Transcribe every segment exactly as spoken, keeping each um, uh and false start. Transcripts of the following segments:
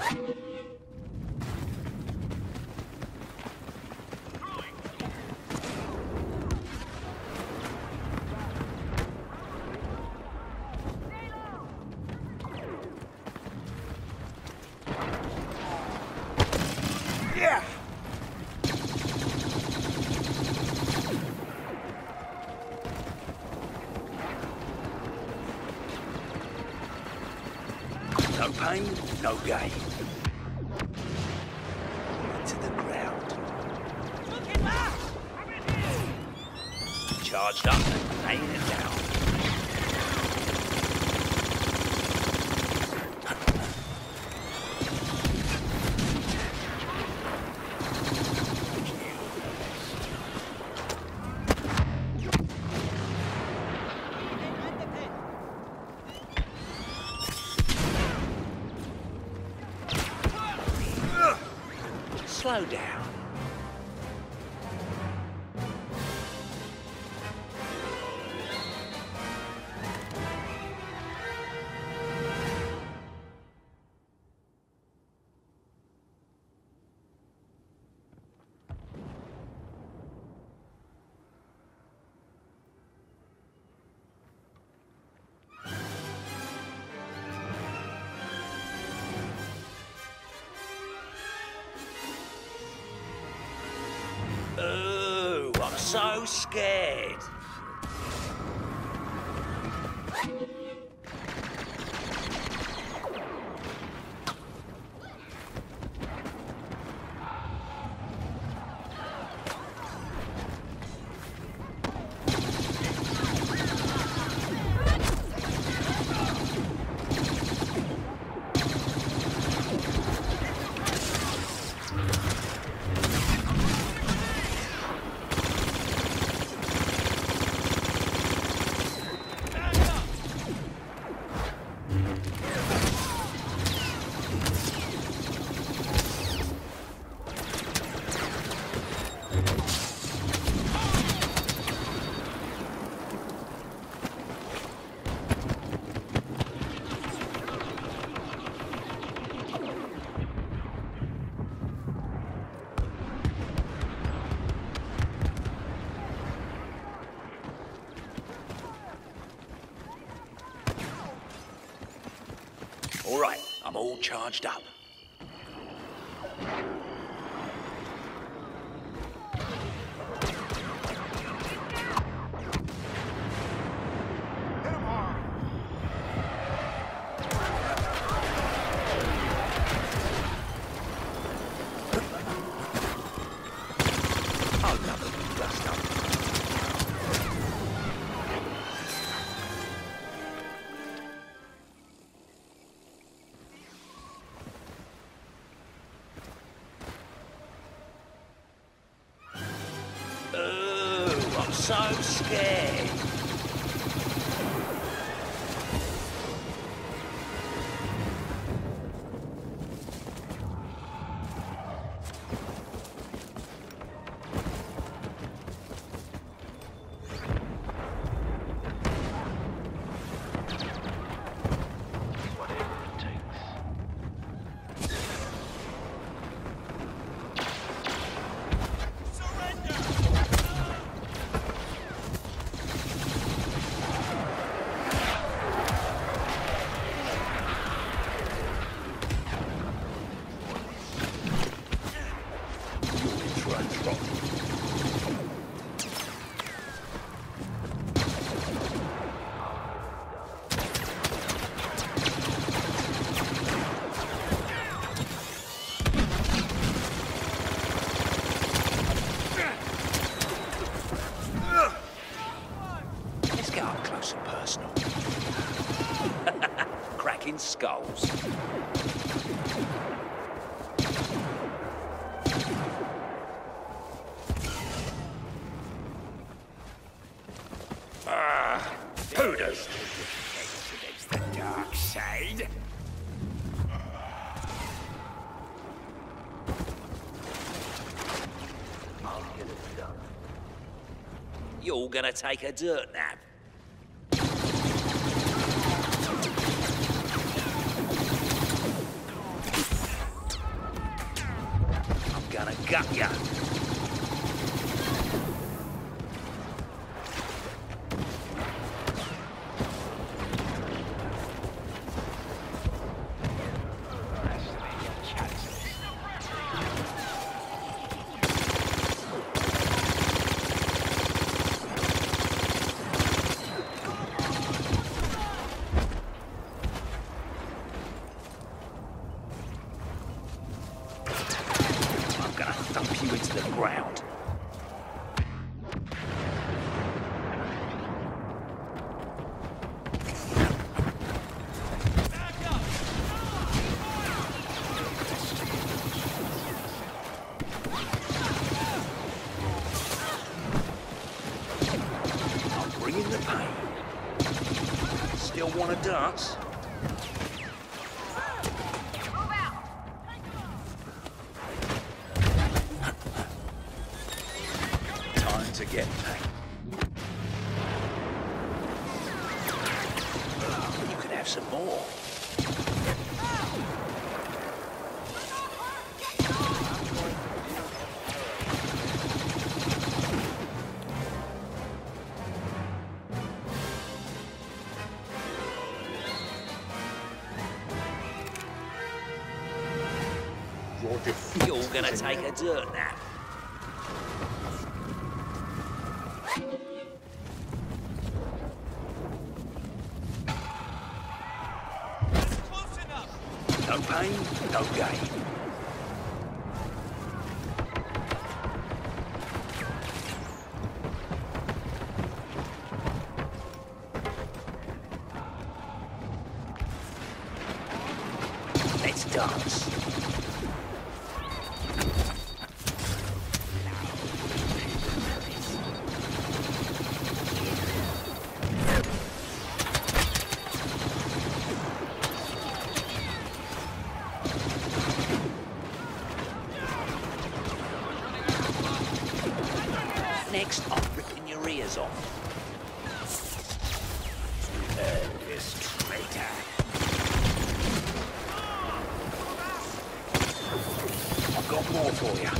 Yeah! No pain, no gain. To the ground. Charged up and laying it down. Slow down. Oh, I'm so scared. All right, I'm all charged up. Oh, nothing, just up. Oh, I'm so scared. Let's get up close and personal. Cracking skulls. Ah, Hooders! Against the dark side. I'll get it done. You're gonna take a dirt nap. Got ya. Dump you into the ground. I'm bringing the pain. Still want to dance? To get paid. You can have some more. Your defeat. You're gonna take a dirt nap. No pain, no gain. Let's dance. Next, I'm ripping your ears off. Uh, this traitor. I've got more for you.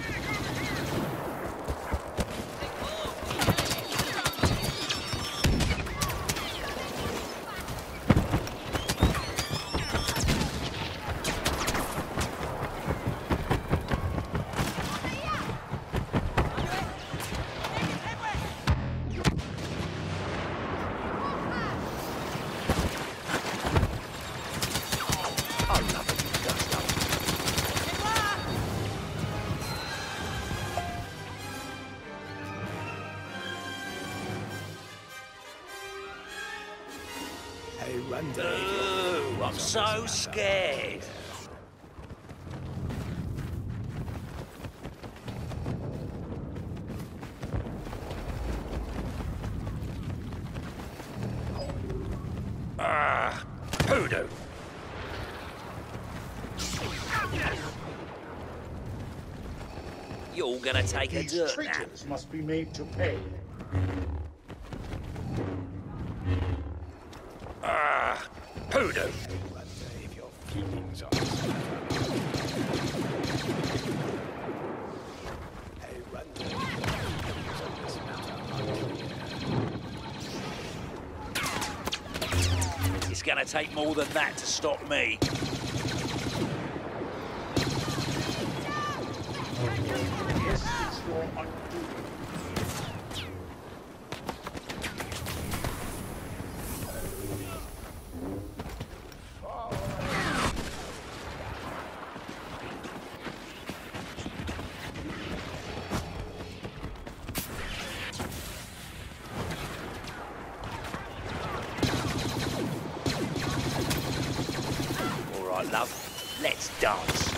Hey, run, Dave. Ooh, I'm so scared. Ah, hoodoo. You're gonna take a These dirt nap. traitors must be made to pay. Ah, hoodoo. Run, Dave. Your feelings are. Hey, run, Dave. It's gonna take more than that to stop me. Yes, it's your undoing. All right, love. Let's dance.